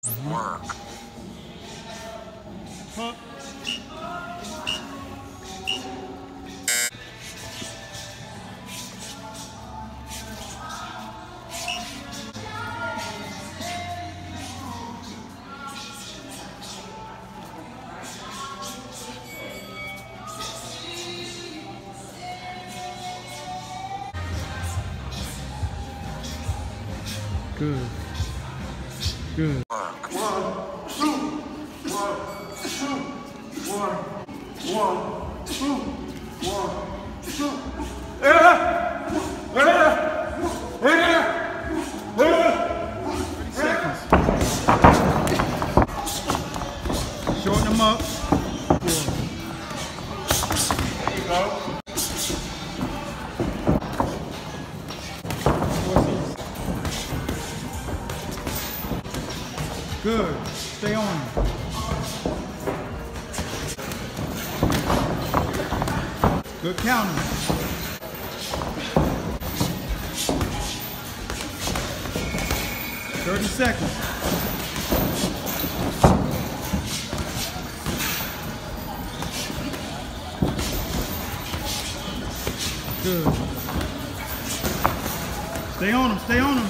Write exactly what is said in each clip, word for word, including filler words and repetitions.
Work. Huh? Good. Good. One, two, one, two, one, one, two, one, two. Seconds. Shorten them up. There you go. Good. Stay on them. Good counting. Thirty seconds. Good. Stay on them. Stay on them.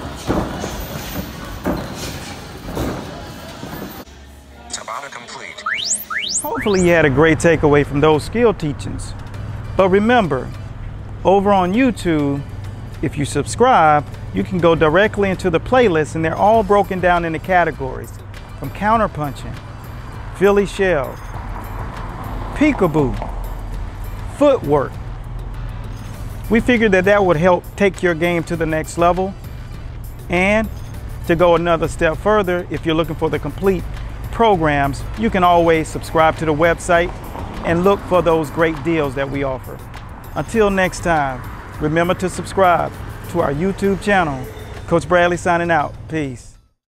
Tabata complete. Hopefully you had a great takeaway from those skill teachings. But remember, over on YouTube, if you subscribe, you can go directly into the playlist and they're all broken down into categories from counterpunching, Philly shell, peekaboo, footwork. We figured that that would help take your game to the next level, and to go another step further, if you're looking for the complete programs, you can always subscribe to the website and look for those great deals that we offer. Until next time, remember to subscribe to our YouTube channel. Coach Bradley signing out. Peace.